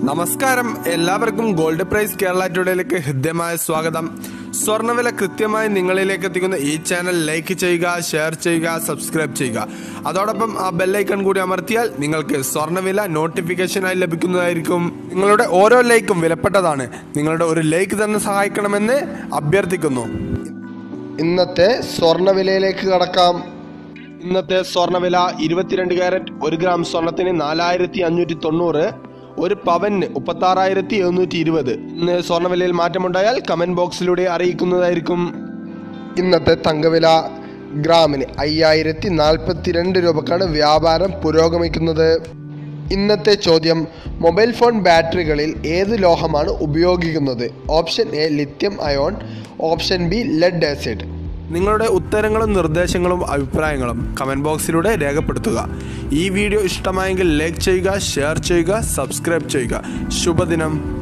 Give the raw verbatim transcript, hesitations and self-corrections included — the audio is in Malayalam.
നമസ്കാരം, എല്ലാവർക്കും ഗോൾഡ് പ്രൈസ് കേരള ടുഡേയിലേക്ക് ഹൃദ്യമായ സ്വാഗതം. സ്വർണ്ണവില കൃത്യമായി നിങ്ങളിലേക്ക് എത്തിക്കുന്ന ഈ ചാനൽ ലൈക്ക് ചെയ്യുക, ഷെയർ ചെയ്യുക, സബ്സ്ക്രൈബ് ചെയ്യുക. അതോടൊപ്പം ആ ബെല്ലൈക്കൺ കൂടി അമർത്തിയാൽ നിങ്ങൾക്ക് സ്വർണ്ണവില നോട്ടിഫിക്കേഷനായി ലഭിക്കുന്നതായിരിക്കും. നിങ്ങളുടെ ഓരോ ലൈക്കും വിലപ്പെട്ടതാണ്. നിങ്ങളുടെ ഒരു ലൈക്ക് തന്നെ സഹായിക്കണമെന്ന് അഭ്യർത്ഥിക്കുന്നു. ഇന്നത്തെ സ്വർണ്ണവിലയിലേക്ക് കടക്കാം. ഇന്നത്തെ സ്വർണ്ണവില ഇരുപത്തിരണ്ട് ക്യാരറ്റ് ഒരു ഗ്രാം സ്വർണത്തിന് നാലായിരത്തി അഞ്ഞൂറ്റി തൊണ്ണൂറ്, ഒരു പവന് മുപ്പത്തി ആറായിരത്തി എഴുന്നൂറ്റി ഇരുപത്. ഇന്ന് സ്വർണ്ണവിലയിൽ മാറ്റമുണ്ടായാൽ കമന്റ് ബോക്സിലൂടെ അറിയിക്കുന്നതായിരിക്കും. ഇന്നത്തെ തങ്കവില ഗ്രാമിന് അയ്യായിരത്തി നാൽപ്പത്തിരണ്ട് രൂപക്കാണ് വ്യാപാരം പുരോഗമിക്കുന്നത്. ഇന്നത്തെ ചോദ്യം: മൊബൈൽ ഫോൺ ബാറ്ററികളിൽ ഏത് ലോഹമാണ് ഉപയോഗിക്കുന്നത്? Option A lithium ion, option B lead acid. നിങ്ങളുടെ ഉത്തരങ്ങളും നിർദ്ദേശങ്ങളും അഭിപ്രായങ്ങളും കമന്റ് ബോക്സിലൂടെ രേഖപ്പെടുത്തുക. ഈ വീഡിയോ ഇഷ്ടമായെങ്കിൽ ലൈക്ക് ചെയ്യുക, ഷെയർ ചെയ്യുക, സബ്സ്ക്രൈബ് ചെയ്യുക. ശുഭദിനം.